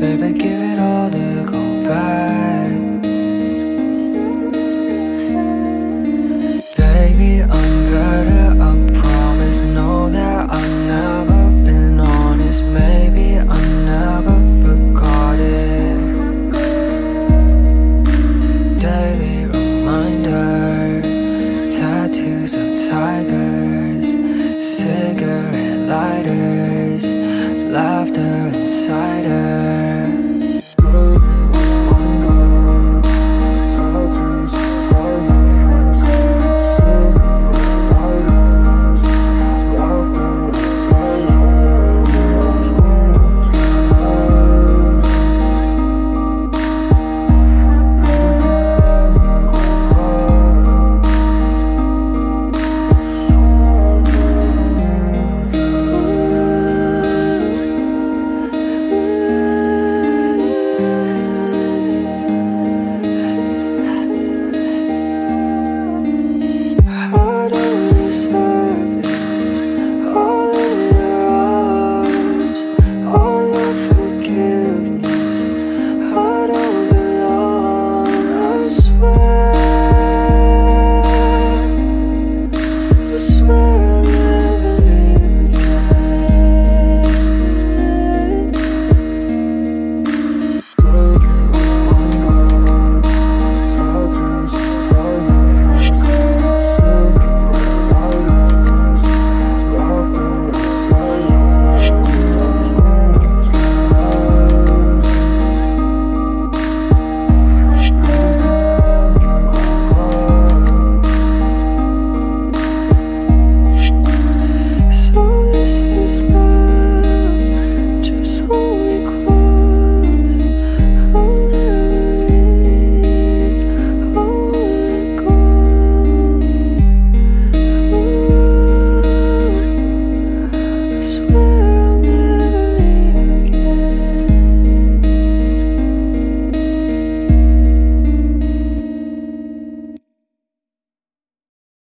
Baby, give it all to go back. Baby, I'm better, I promise. Know that I've never been honest. Maybe I never forgot it. Daily reminder, tattoos of tigers, cigarette lighters, laughter inside her.